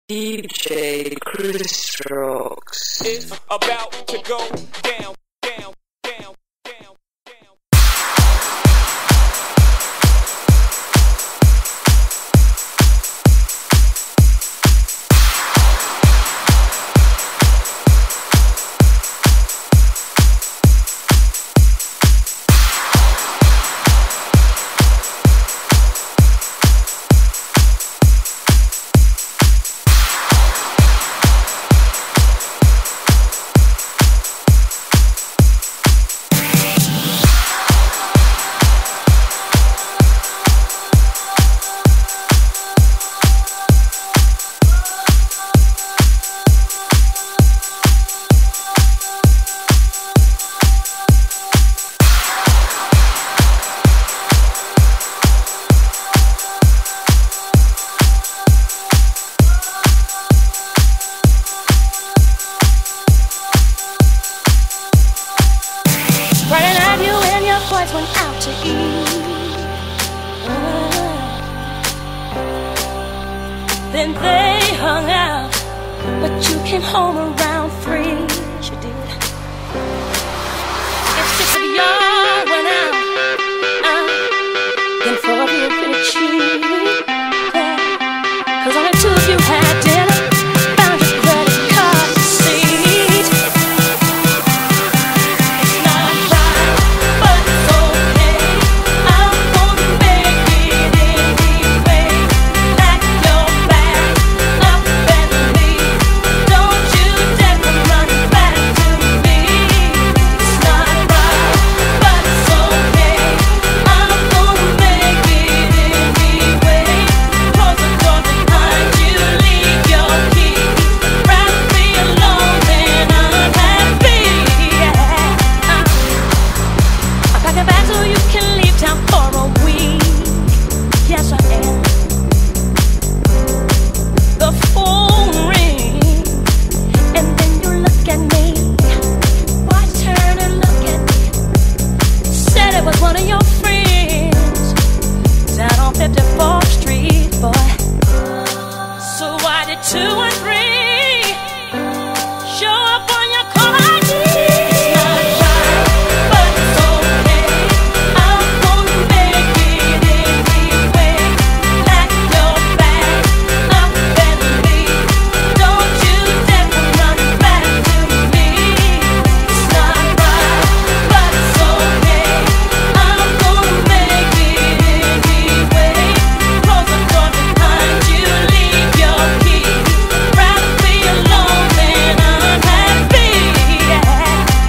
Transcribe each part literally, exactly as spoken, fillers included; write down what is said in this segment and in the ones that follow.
D J Chris Rocks. It's about to go down, down, down, down, down. Boys went out to eat. uh, Then they hung out, but you came home around three. Yes, you did. If six of y'all went out, out then four of you really cheap. Yeah. Cause only two of you had dinner. Found your credit card receipt. It's not right, but it's okay. I'm gonna make it anyway. Pack your bag up and leave. Don't you dare come running back to me. It's not right, but it's okay. I'm gonna make it anyway. Close the door behind you, leave your keys. Rather be alone than unhappy. Yeah. I'm packing bags so you can leave town for a week. Yes, I am. The phone rings, and then you look at me. Why turn and look at me? Said it was one of your friends down on fifty-fourth Street, boy. So why did two and three show up on your call I D? It's not right, but it's okay. I'm gonna make it anyway. Pack your bag up and leave. Don't you dare come running back to me. It's not right, but it's okay. I'm gonna make it anyway. Close the door behind you, leave your keys. Rather be alone than unhappy. Yeah.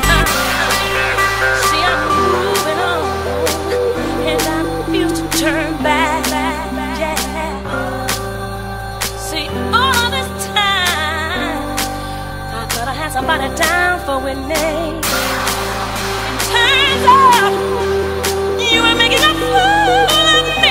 See, I'm moving on, and I refuse to turn back. Yeah. See, all this time, I thought I had somebody down for Whitney. And turns out, you were making a fool of me.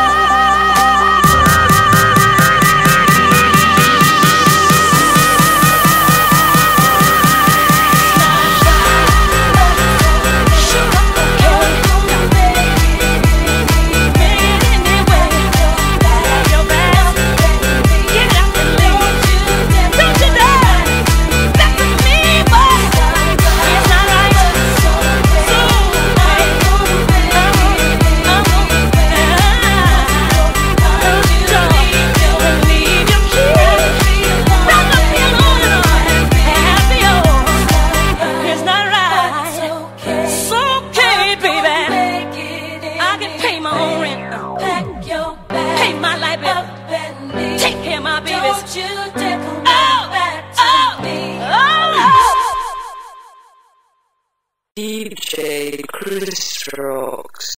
Pay my light bill, take care of my babies. Don't you dare come back to me. Oh, oh. D J Chris Rocks.